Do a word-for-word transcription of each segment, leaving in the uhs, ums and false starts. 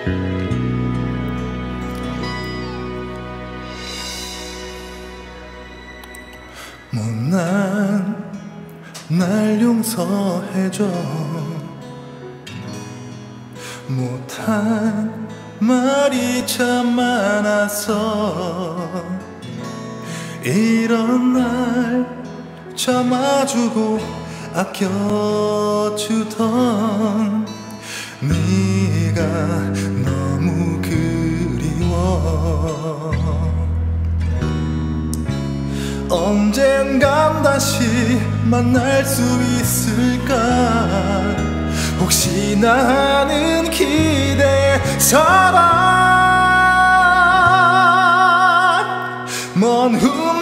못난 날 용서해줘. 못한 말이 참 많았어. 이런 날 참아주고 아껴주던 네가 너무 그리워. 언젠간 다시 만날 수 있을까 혹시나 하는 기대. 사랑 먼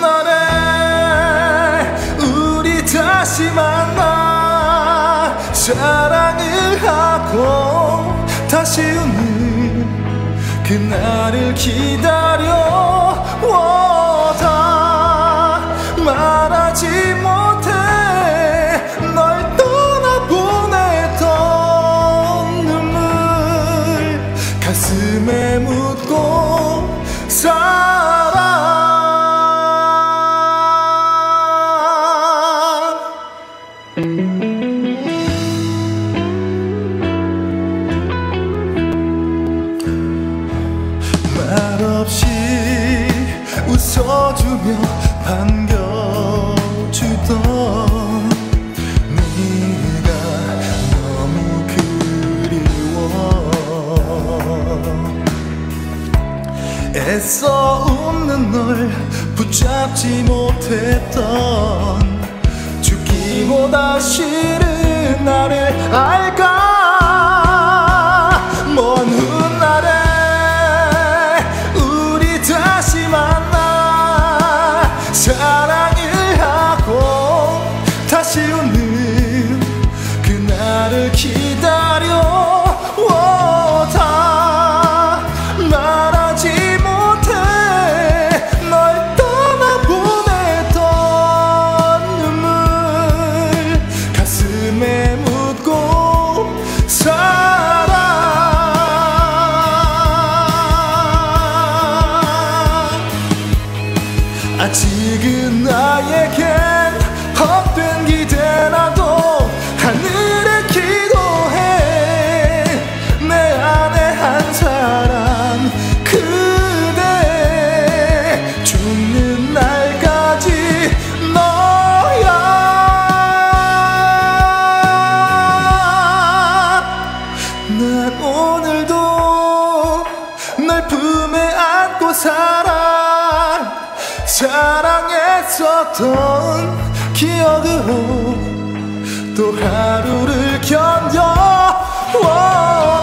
훗날에 우리 다시 만나 사랑을 하고 다시 웃는 그날을 기다려. 다 말하지 못해 널 떠나보냈던 눈물 가슴에 묻고 살아. 말없이 웃어주며 반겨주던 네가 너무 그리워. 애써 웃는 널 붙잡지 못했던 죽기보다 싫은 나를 알까. 먼 훗날에 우리 다시 만나 사랑을 하고 다시 웃는 그날을 기다려. 다 말하지 못해 널 떠나보냈던 눈물 가슴에 묻고 살아. 아직은 나에겐 헛된 기대라도 하늘에 기도해. 내 안에 한 사람 그대 죽는 날까지 너야. 난 오늘도 널 품에 안고 살아. 사랑했었던 기억으로 또 하루를 견뎌.